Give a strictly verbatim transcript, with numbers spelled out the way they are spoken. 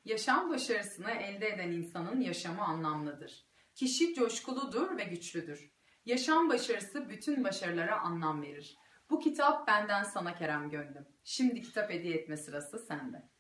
Yaşam başarısını elde eden insanın yaşamı anlamlıdır. Kişi coşkuludur ve güçlüdür. Yaşam başarısı bütün başarılara anlam verir. Bu kitap benden sana Kerem Gönlüm. Şimdi kitap hediye etme sırası sende.